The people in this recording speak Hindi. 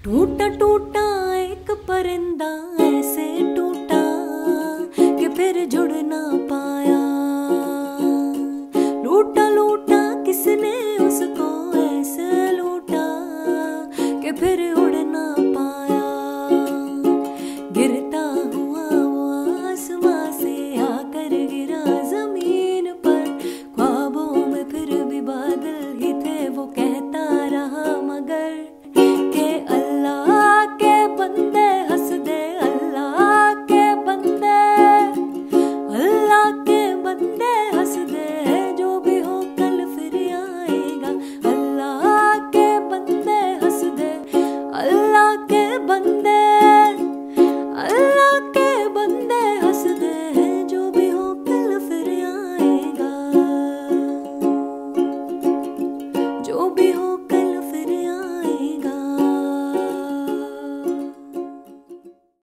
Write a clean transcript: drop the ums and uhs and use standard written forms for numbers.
टूटा टूटा एक परिंदा ऐसे टूटा कि फिर जुड़ ना पाया। लूटा लूटा किसने उसको ऐसे लूटा कि फिर उड़